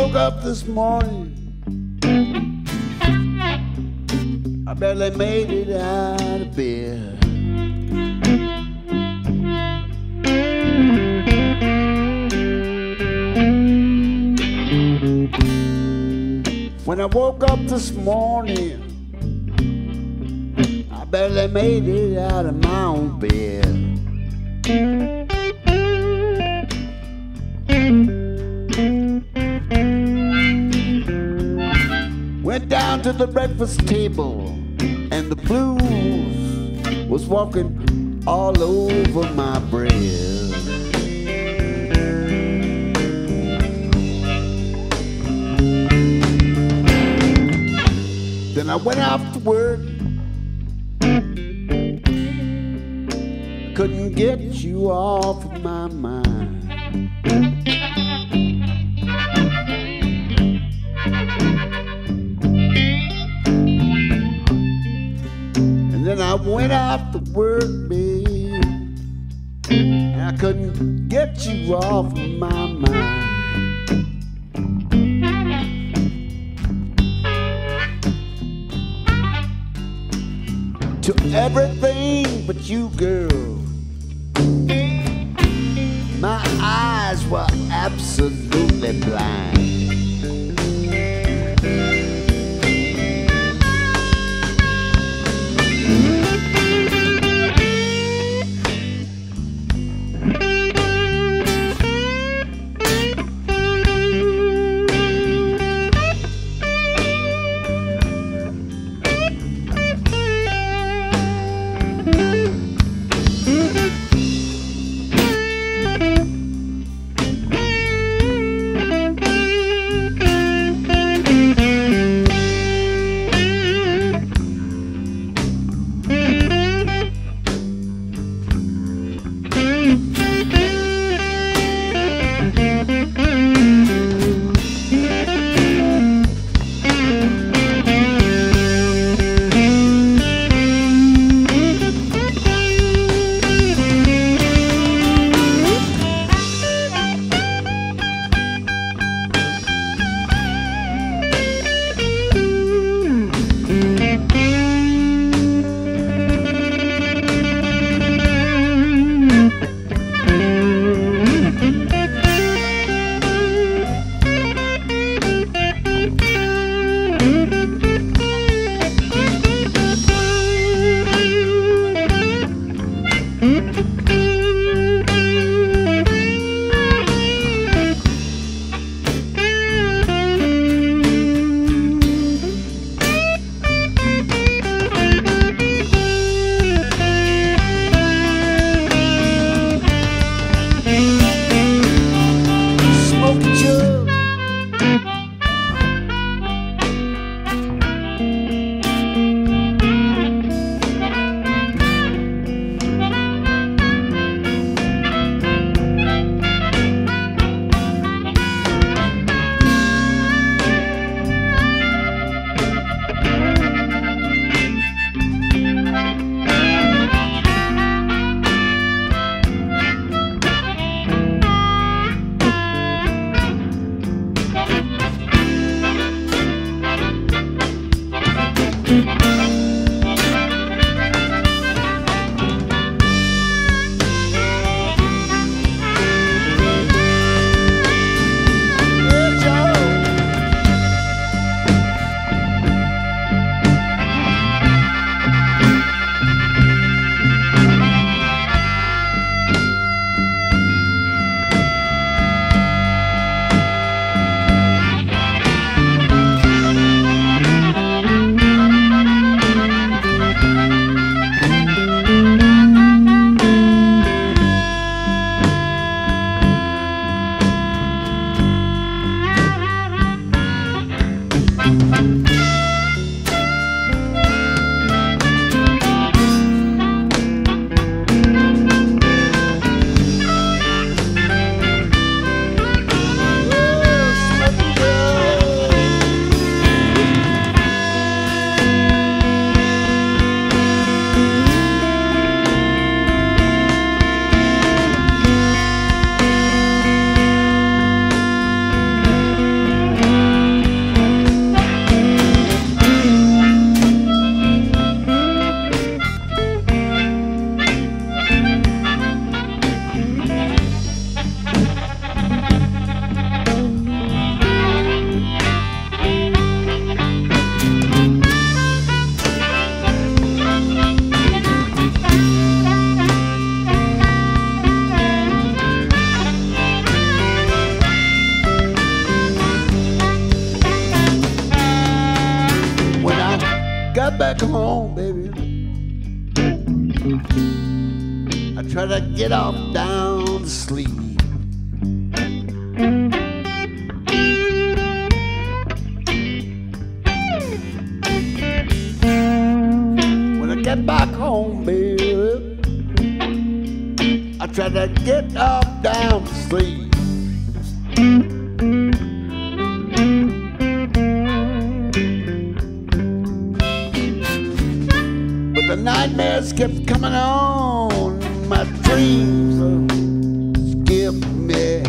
woke up this morning, I barely made it out of bed. When I woke up this morning, I barely made it out of my own bed. Went down to the breakfast table, and the blues was walking all over my bread. Then I went off to work, couldn't get you off of my mind. And then I went off to work, babe, and I couldn't get you off of my mind. To everything but you, girl, my eyes were absolutely blind. back home, baby, I try to get off down to sleep. When I get back home, baby, I try to get off down to sleep. The nightmares kept coming on, my dreams skip me.